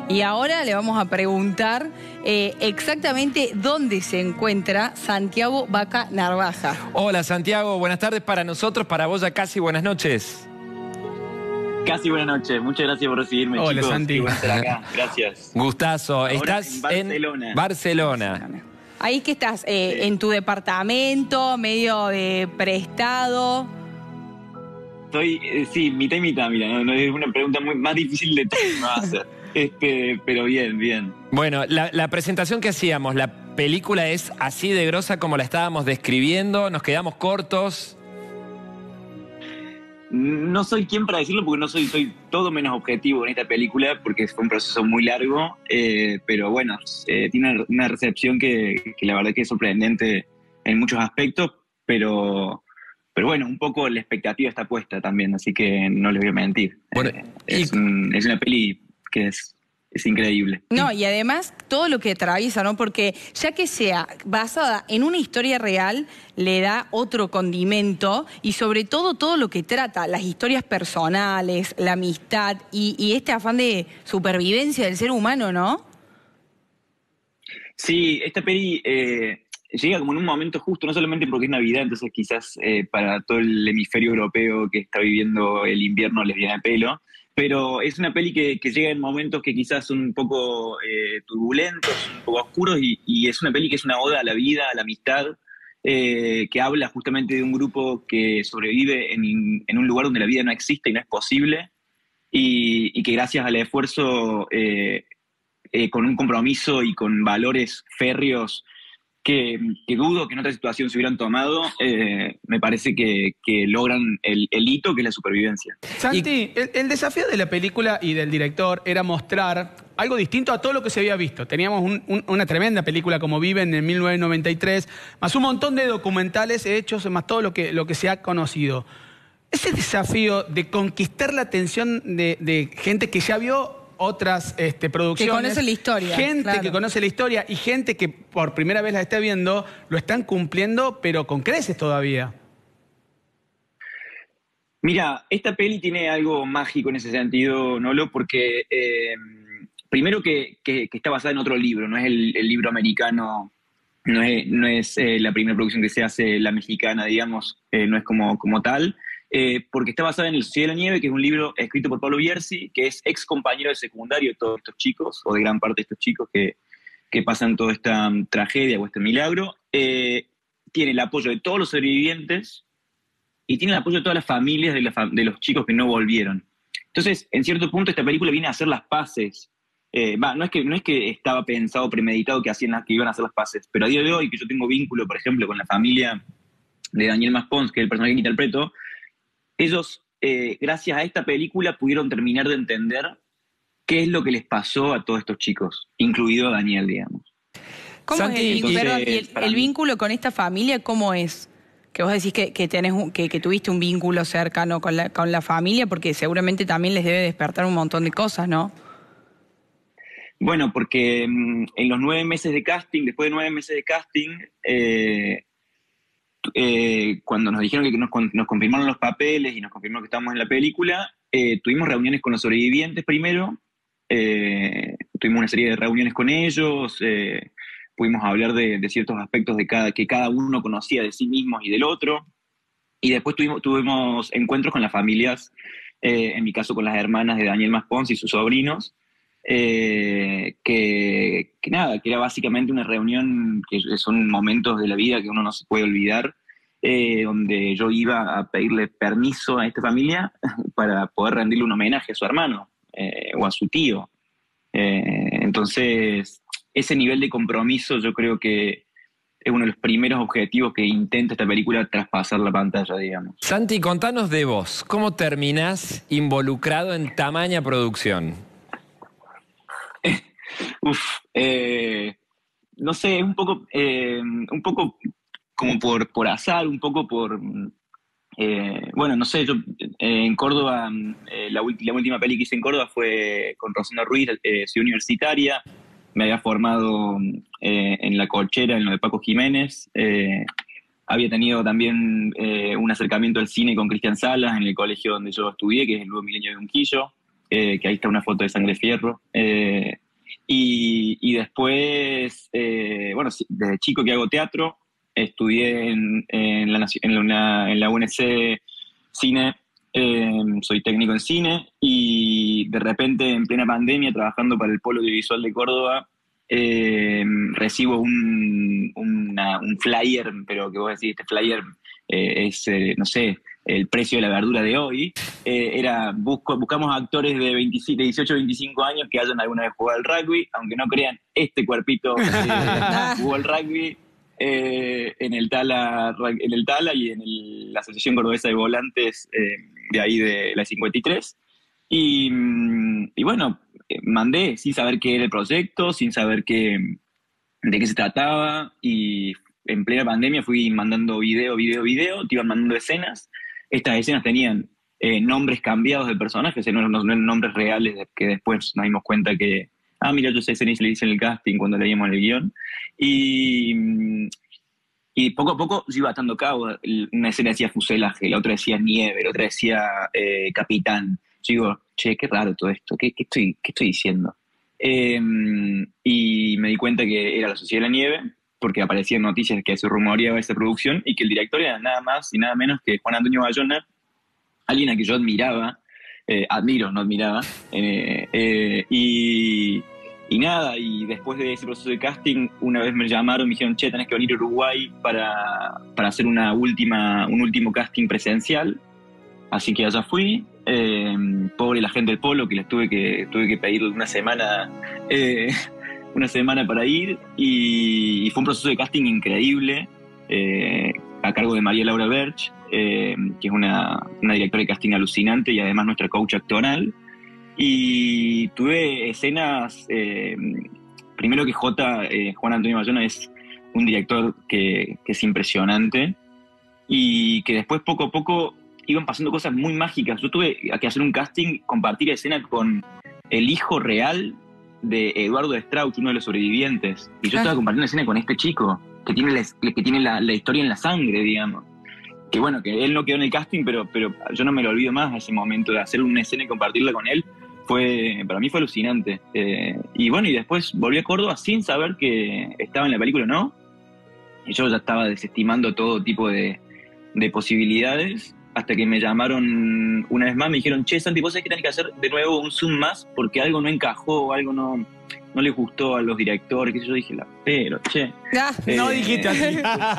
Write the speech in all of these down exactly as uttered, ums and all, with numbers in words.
Y ahora le vamos a preguntar eh, exactamente dónde se encuentra Santiago Vaca Narvaja. Hola Santiago, buenas tardes para nosotros, para vos ya casi buenas noches. Casi buenas noches, muchas gracias por recibirme. Hola, chicos. Santi. Qué bueno estar acá, gracias. Gustazo, Ahora estás en Barcelona. en Barcelona. Ahí que estás, eh, Sí. en tu departamento, medio de prestado. Estoy, eh, sí, mitad y mitad, mira, no, no, es una pregunta muy más difícil de todo que me va a hacer. Este, pero bien, bien. Bueno, la, la presentación que hacíamos, la película es así de grosa como la estábamos describiendo, nos quedamos cortos. No soy quien para decirlo porque no soy, soy todo menos objetivo en esta película porque fue un proceso muy largo, eh, pero bueno, eh, tiene una, una recepción que, que la verdad que es sorprendente en muchos aspectos, pero, pero bueno, un poco la expectativa está puesta también, así que no les voy a mentir. Bueno, Eh, y- es, un- es una peli que es, es increíble. No, y además todo lo que atraviesa, ¿no? Porque ya que sea basada en una historia real, le da otro condimento y sobre todo todo lo que trata, las historias personales, la amistad y, y este afán de supervivencia del ser humano, ¿no? Sí, esta peli eh, llega como en un momento justo, no solamente porque es Navidad, entonces quizás eh, para todo el hemisferio europeo que está viviendo el invierno les viene a pelo, pero es una peli que, que llega en momentos que quizás son un poco eh, turbulentos, un poco oscuros, y, y es una peli que es una oda a la vida, a la amistad, eh, que habla justamente de un grupo que sobrevive en, en un lugar donde la vida no existe y no es posible, y, y que gracias al esfuerzo... Eh, eh, con un compromiso y con valores férreos que, que dudo que en otra situación se hubieran tomado, eh, me parece que, que logran el, el hito que es la supervivencia. Santi, el, el desafío de la película y del director era mostrar algo distinto a todo lo que se había visto. Teníamos un- un- una tremenda película como Viven en mil novecientos noventa y tres, más un montón de documentales hechos, más todo lo que, lo que se ha conocido. Ese desafío de conquistar la atención de, de gente que ya vio otras este, producciones. Que conoce la historia, Gente claro. que conoce la historia y gente que por primera vez la está viendo, lo están cumpliendo, pero con creces todavía. Mira, esta peli tiene algo mágico en ese sentido, Nolo, porque eh, primero que, que- que está basada en otro libro, no es el, el libro americano, no es, no es eh, la primera producción que se hace, la mexicana, digamos, eh, no es como, como tal, eh, porque está basada en El Cielo de la Nieve, que es un libro escrito por Pablo Bierzi, que es ex compañero de secundario de todos estos chicos, o de gran parte de estos chicos que, que pasan toda esta um, tragedia o este milagro. Eh, tiene el apoyo de todos los sobrevivientes y tiene el apoyo de todas las familias de, la fa- de los chicos que no volvieron. Entonces, en cierto punto, esta película viene a hacer las paces. Eh, va, no es que no es que estaba pensado, premeditado que hacían las, que iban a hacer las paces, pero a día de hoy, que yo tengo vínculo, por ejemplo, con la familia de Daniel Maspons, que es el personaje que interpreto, ellos, eh, gracias a esta película, pudieron terminar de entender qué es lo que les pasó a todos estos chicos, incluido a Daniel, digamos. ¿Cómo Santi, es el, entonces, perdón, y el- para el mí- vínculo con esta familia, cómo es? Que vos decís que, que, tenés un- que, que tuviste un vínculo cercano con la, con la familia, porque seguramente también les debe despertar un montón de cosas, ¿no? Bueno, porque mm, en los nueve meses de casting, después de nueve meses de casting, eh, eh, cuando nos dijeron que nos, con- nos confirmaron los papeles y nos confirmaron que estábamos en la película, eh, tuvimos reuniones con los sobrevivientes primero, eh, tuvimos una serie de reuniones con ellos, eh, pudimos hablar de, de ciertos aspectos de cada, que cada uno conocía de sí mismos y del otro, y después tuvimos, tuvimos encuentros con las familias, eh, en mi caso con las hermanas de Daniel Maspons y sus sobrinos, eh, que, que nada, que era básicamente una reunión que son momentos de la vida que uno no se puede olvidar, eh, donde yo iba a pedirle permiso a esta familia para poder rendirle un homenaje a su hermano eh, o a su tío. Eh, entonces, ese nivel de compromiso yo creo que es uno de los primeros objetivos que intenta esta película traspasar la pantalla, digamos. Santi, contanos de vos, ¿cómo terminás involucrado en tamaña producción? Uf, eh, no sé, un poco, eh, un poco como por, por azar, un poco por, eh, bueno, no sé, yo eh, en Córdoba, eh, la, ulti- la última peli que hice en Córdoba fue con Rosana Ruiz, eh, Ciudad Universitaria, me había formado eh, en La Colchera, en lo de Paco Jiménez, eh, había tenido también eh, un acercamiento al cine con Cristian Salas en el colegio donde yo estudié, que es el Nuevo Milenio de Unquillo. eh, que ahí está una foto de Sangre Fierro. Eh, y, y después, eh, bueno, desde chico que hago teatro, estudié en, en, la, en, la, en la U N C Cine, eh, soy técnico en cine, y de repente en plena pandemia, trabajando para el Polo Audiovisual de Córdoba, eh, recibo un, una, un flyer, pero que vos decís, este flyer eh, es, eh, no sé, el precio de la verdura de hoy. Eh, era, busco, buscamos actores de veintisiete, dieciocho, veinticinco años que hayan alguna vez jugado al rugby, aunque no crean, este cuerpito eh, jugó al rugby. Eh, en el Tala en el Tala y en el, la Asociación Cordobesa de Volantes, eh, de ahí de la cincuenta y tres. Y, y bueno, eh, mandé sin saber qué era el proyecto, sin saber qué, de qué se trataba, y en plena pandemia fui mandando video, video, video, te iban mandando escenas. Estas escenas tenían eh, nombres cambiados de personajes, no, no, no eran nombres reales, que después nos dimos cuenta que ah, mira, yo sé escena y se le hice en el casting cuando leíamos el guión. Y, y poco a poco se iba atando cabo. Una escena decía fuselaje, la otra decía nieve, la otra decía eh, capitán. Yo digo, che, qué raro todo esto, ¿qué, qué, estoy, qué estoy diciendo? Eh, y me di cuenta que era La Sociedad de la Nieve, porque aparecían noticias que se rumoreaba esa producción y que el director era nada más y nada menos que Juan Antonio Bayona, alguien a que yo admiraba. Eh, admiro, no admiraba. Eh, eh, y, y nada, y después de ese proceso de casting, una vez me llamaron, me dijeron, che, tenés que venir a Uruguay para, para hacer una última, un último casting presencial. Así que allá fui. Eh, pobre la gente del Polo, que les tuve que, tuve que pedir una semana, eh, una semana para ir. Y, y fue un proceso de casting increíble, eh, a cargo de María Laura Berch, Eh, que es una, una directora de casting alucinante y además nuestra coach actoral. Y tuve escenas, eh, primero que J, eh, Juan Antonio Bayona es un director que, que es impresionante, y que después poco a poco iban pasando cosas muy mágicas. Yo tuve que hacer un casting, compartir escena con el hijo real de Eduardo Strauch, uno de los sobrevivientes, y yo estaba compartiendo escena con este chico que tiene la, que tiene la, la historia en la sangre, digamos. Que bueno, que él no quedó en el casting, pero, pero yo no me lo olvido más, ese momento de hacer una escena y compartirla con él, fue, para mí fue alucinante. Eh, y bueno, y después volví a Córdoba sin saber que estaba en la película o no, y yo ya estaba desestimando todo tipo de, de posibilidades, hasta que me llamaron una vez más, me dijeron, che, Santi, vos sabés que tenés que hacer de nuevo un Zoom más, porque algo no encajó, o algo no... no les gustó a los directores, que yo dije, la pero, che. Ah, eh, no dijiste así.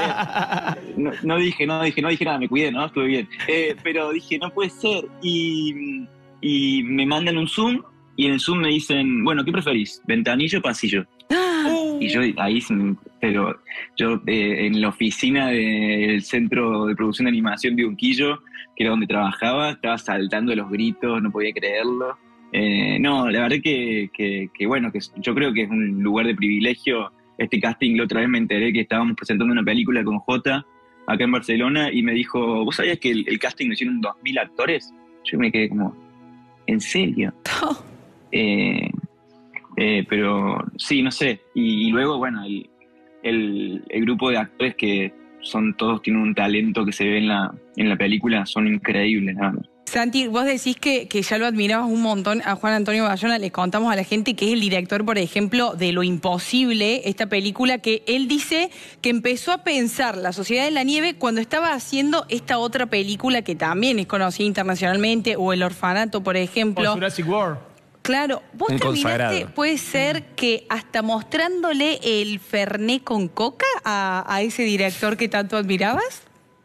No, no dije, no dije, no dije nada, me cuidé, ¿no? Estuve bien. Eh, pero dije, no puede ser. Y, y me mandan un Zoom, y en el Zoom me dicen, bueno, ¿qué preferís? ¿Ventanillo o pasillo? Y yo ahí, pero yo eh, en la oficina del Centro de Producción de Animación de Unquillo, que era donde trabajaba, estaba saltando de los gritos, no podía creerlo. Eh, no, la verdad que, que, que bueno, que yo creo que es un lugar de privilegio este casting. La otra vez me enteré que estábamos presentando una película con J acá en Barcelona y me dijo, ¿vos sabías que el, el casting lo hicieron dos mil actores? Yo me quedé como, ¿en serio? Oh. Eh, eh, pero sí, no sé. Y, y luego, bueno, el, el, el grupo de actores que son todos, tienen un talento que se ve en la, en la película, son increíbles, nada más. Santi, vos decís que, que ya lo admirabas un montón a Juan Antonio Bayona. Les contamos a la gente que es el director, por ejemplo, de Lo Imposible, esta película que él dice que empezó a pensar La Sociedad de la Nieve cuando estaba haciendo esta otra película que también es conocida internacionalmente, o El Orfanato, por ejemplo. O Jurassic World. Claro, vos un terminaste, consagrado. puede ser que hasta mostrándole el Fernet con coca a, a ese director que tanto admirabas.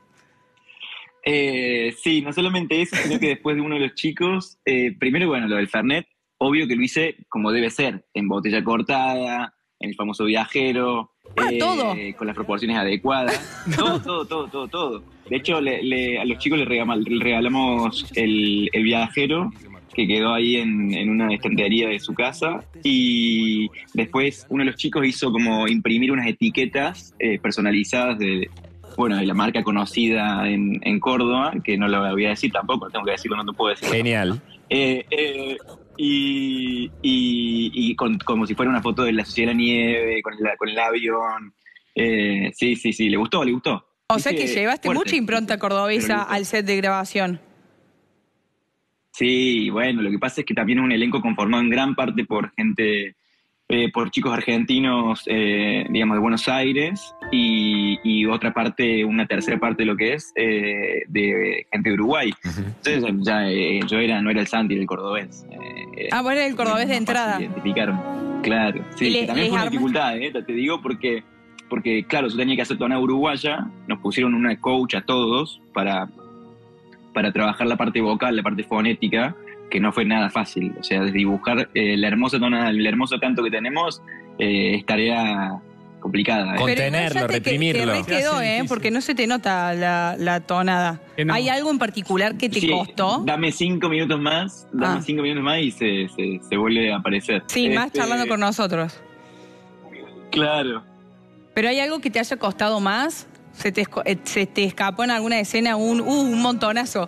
Eh, sí, no solamente eso, sino que después de uno de los chicos, eh, primero, bueno, lo del Fernet, obvio que lo hice como debe ser, en botella cortada, en el famoso viajero, ah, eh, todo. con las proporciones adecuadas, todo, todo, todo, todo, todo. De hecho, le, le, a los chicos les regalamos, les regalamos el, el viajero, que quedó ahí en, en una estantería de su casa, y después uno de los chicos hizo como imprimir unas etiquetas eh, personalizadas de... bueno, de la marca conocida en, en Córdoba, que no lo voy a decir tampoco, tengo que decirlo, no te puedo decir. Genial. Eh, eh, y y, y con, como si fuera una foto de La Sociedad de la Nieve, con, la, con el avión. Eh, sí, sí, sí, le gustó, le gustó. O sea que llevaste fuerte, mucha impronta cordobesa al set de grabación. Sí, bueno, lo que pasa es que también es un elenco conformado en gran parte por gente, eh, por chicos argentinos, eh, digamos, de Buenos Aires, y, y otra parte, una tercera parte de lo que es, eh, de gente de Uruguay. Uh-huh. Entonces ya eh, yo era, no era el Santi, era el cordobés. Eh, Ah, bueno, el cordobés de entrada. Identificarme. Claro, sí, le, que también fue una arma... dificultad, eh, te digo, porque, porque claro, yo tenía que hacer tonada uruguaya, nos pusieron una coach a todos para... para trabajar la parte vocal, la parte fonética, que no fue nada fácil. O sea, dibujar eh, la hermosa tonada, el hermoso canto que tenemos, eh, es tarea complicada. ¿eh? Contenerlo, Pero reprimirlo. Te, te re quedó, ¿eh? Porque no se te nota la, la tonada. No. ¿Hay algo en particular que te sí, costó? Dame cinco minutos más, dame ah. cinco minutos más y se, se, se vuelve a aparecer. Sí, este... más charlando con nosotros. Claro. ¿Pero hay algo que te haya costado más? ¿Se te, se te escapó en alguna escena un, uh, un montonazo?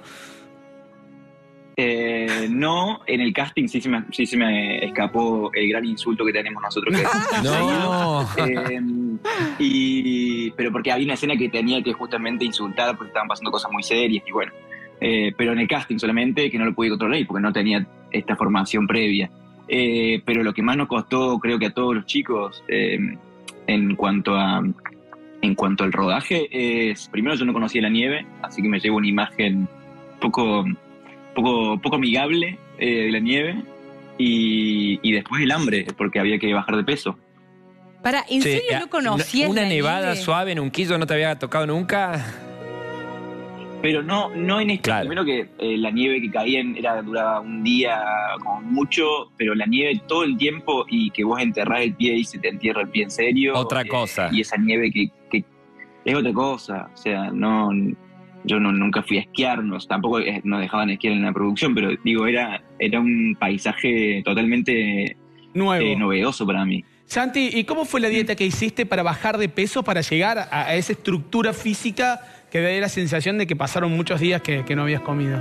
Eh, no, en el casting sí se, me, sí se me escapó el gran insulto que tenemos nosotros. Que no. Eh, y, pero porque había una escena que tenía que justamente insultar porque estaban pasando cosas muy serias y bueno. Eh, pero en el casting solamente, que no lo pude controlar porque no tenía esta formación previa. Eh, pero lo que más nos costó, creo que a todos los chicos, eh, en cuanto a... En cuanto al rodaje, es, primero yo no conocía la nieve, así que me llevo una imagen poco, poco, poco amigable eh, de la nieve, y, y después el hambre, porque había que bajar de peso. Para, ¿en sí, serio no conocías una la nevada nieve? suave en Unquillo no te había tocado nunca? Pero no, no en este. Claro. Primero que eh, la nieve que caía en, era, duraba un día como mucho, pero la nieve todo el tiempo y que vos enterrás el pie y se te entierra el pie en serio. Otra eh, cosa. Y esa nieve que, que es otra cosa. O sea, no, yo no, nunca fui a esquiarnos, tampoco nos dejaban esquiar en la producción, pero digo, era, era un paisaje totalmente nuevo, eh, novedoso para mí. Santi, ¿y cómo fue la dieta que hiciste para bajar de peso, para llegar a, a esa estructura física que da la sensación de que pasaron muchos días que, que no habías comido?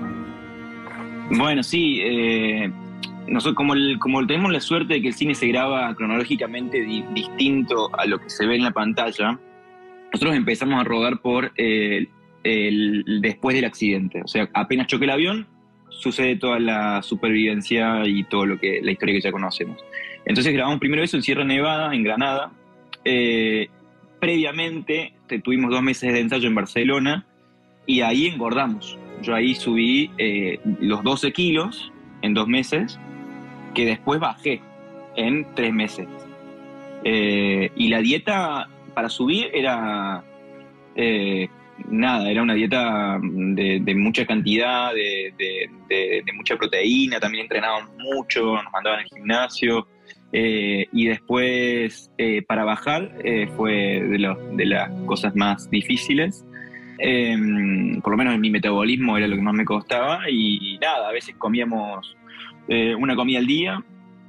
Bueno, sí, eh, nosotros como, el, como tenemos la suerte de que el cine se graba cronológicamente di, distinto a lo que se ve en la pantalla, nosotros empezamos a rodar por eh, el, el después del accidente. O sea, apenas choque el avión, sucede toda la supervivencia y todo lo que la historia que ya conocemos. Entonces grabamos primero eso en Sierra Nevada, en Granada. Eh, previamente tuvimos dos meses de ensayo en Barcelona y ahí engordamos. Yo ahí subí eh, los doce kilos en dos meses, que después bajé en tres meses. Eh, y la dieta para subir era eh, nada, era una dieta de, de mucha cantidad, de, de, de, de mucha proteína, también entrenábamos mucho, nos mandaban al gimnasio. Eh, y después eh, para bajar eh, fue de, lo, de las cosas más difíciles, eh, por lo menos en mi metabolismo era lo que más me costaba y nada, a veces comíamos eh, una comida al día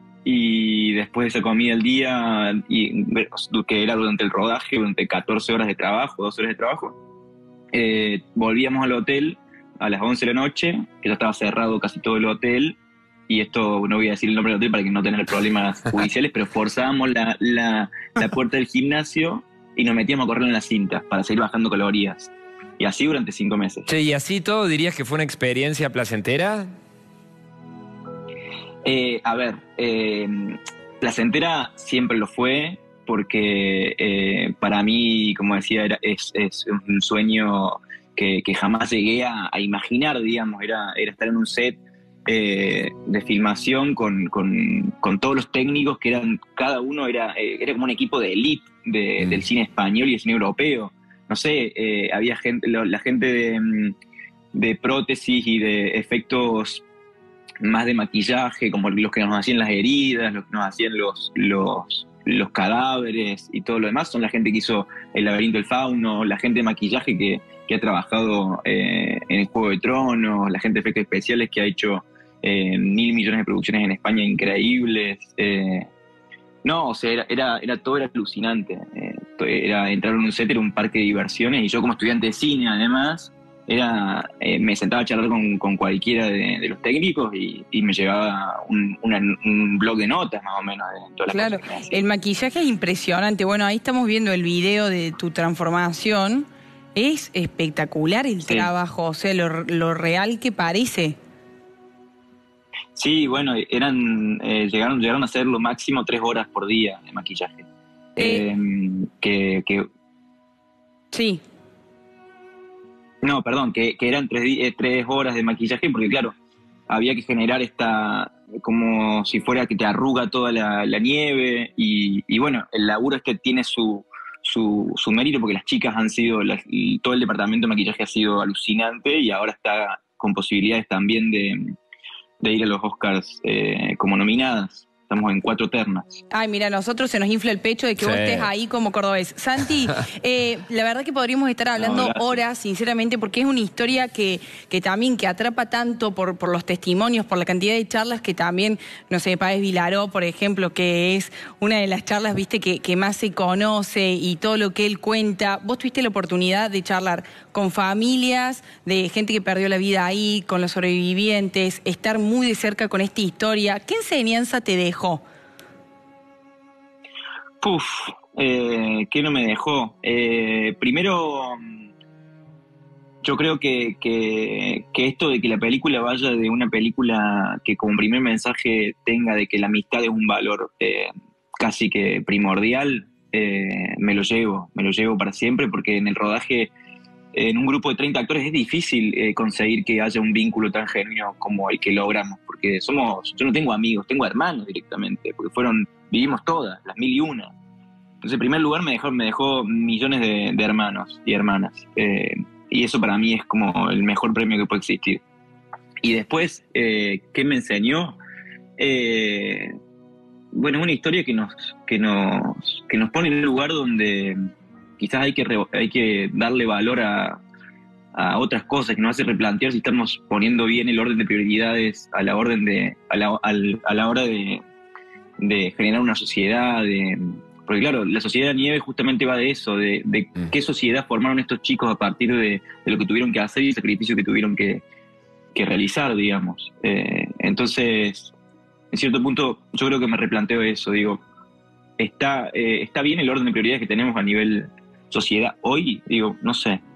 y después de esa comida al día, y, que era durante el rodaje, durante catorce horas de trabajo, doce horas de trabajo, eh, volvíamos al hotel a las once de la noche, que ya estaba cerrado casi todo el hotel. Y esto no voy a decir el nombre del hotel para que no tener problemas judiciales, pero forzábamos la, la, la puerta del gimnasio y nos metíamos a correr en las cintas para seguir bajando calorías. Y así durante cinco meses. Sí, ¿y así todo dirías que fue una experiencia placentera? Eh, a ver, eh, placentera siempre lo fue, porque eh, para mí, como decía, era, es, es un sueño que, que jamás llegué a, a imaginar, digamos, era, era estar en un set Eh, de filmación con, con, con todos los técnicos que eran, cada uno era, eh, era como un equipo de elite de, mm. del cine español y del cine europeo. No sé, eh, había gente, lo, la gente de, de prótesis y de efectos más de maquillaje, como los que nos hacían las heridas, los que nos hacían los, los, los cadáveres y todo lo demás, son la gente que hizo El laberinto del fauno, la gente de maquillaje que, que ha trabajado eh, en el Juego de Tronos, la gente de efectos especiales que ha hecho eh, mil millones de producciones en España increíbles. Eh, no, o sea, era, era, era todo era alucinante. Eh, era entrar en un set, era un parque de diversiones, y yo como estudiante de cine además, era eh, me sentaba a charlar con, con cualquiera de, de los técnicos y, y me llevaba un, una, un blog de notas más o menos de todas las claro, cosas que hacía. El maquillaje es impresionante. Bueno, ahí estamos viendo el video de tu transformación. Es espectacular el sí. trabajo, o sea, lo, lo real que parece. Sí, bueno, eran eh, llegaron, llegaron a ser lo máximo tres horas por día de maquillaje. Eh. Eh, que, que Sí. No, perdón, que, que eran tres, di- eh, tres horas de maquillaje, porque claro, había que generar esta, como si fuera que te arruga toda la, la nieve, y, y bueno, el laburo este tiene su, su, su mérito, porque las chicas han sido, las- y todo el departamento de maquillaje ha sido alucinante, y ahora está con posibilidades también de, de ir a los Oscars eh, como nominadas. Estamos en cuatro ternas. Ay, mira, a nosotros se nos infla el pecho de que Sí. vos estés ahí como cordobés. Santi, eh, la verdad que podríamos estar hablando No, gracias. horas, sinceramente, porque es una historia que, que también que atrapa tanto por, por los testimonios, por la cantidad de charlas que también, no sé, Páez Vilaró, por ejemplo, que es una de las charlas, viste, que, que más se conoce y todo lo que él cuenta. Vos tuviste la oportunidad de charlar con familias, de gente que perdió la vida ahí, con los sobrevivientes, estar muy de cerca con esta historia. ¿Qué enseñanza te dejó? Puf, eh, ¿qué no me dejó? Eh, primero, yo creo que, que, que esto de que la película vaya de una película que como primer mensaje tenga de que la amistad es un valor eh, casi que primordial, eh, me lo llevo, me lo llevo para siempre, porque en el rodaje, en un grupo de treinta actores, es difícil eh, conseguir que haya un vínculo tan genuino como el que logramos, porque somos, yo no tengo amigos, tengo hermanos directamente, porque fueron, vivimos todas, las mil y una. Entonces, en primer lugar, me dejó, me dejó millones de, de hermanos y hermanas, eh, y eso para mí es como el mejor premio que puede existir. Y después, eh, ¿qué me enseñó? Eh, bueno, es una historia que nos, que nos, que nos pone en un lugar donde quizás hay que, re, hay que darle valor a, a otras cosas, que nos hace replantear si estamos poniendo bien el orden de prioridades a la orden de a la, al, a la hora de, de generar una sociedad, de, porque claro, la sociedad de nieve justamente va de eso, de, de Mm. qué sociedad formaron estos chicos a partir de, de lo que tuvieron que hacer y el sacrificio que tuvieron que, que realizar, digamos. Eh, entonces, en cierto punto, yo creo que me replanteo eso, digo, ¿está, eh, ¿está bien el orden de prioridades que tenemos a nivel sociedad hoy? Digo, no sé.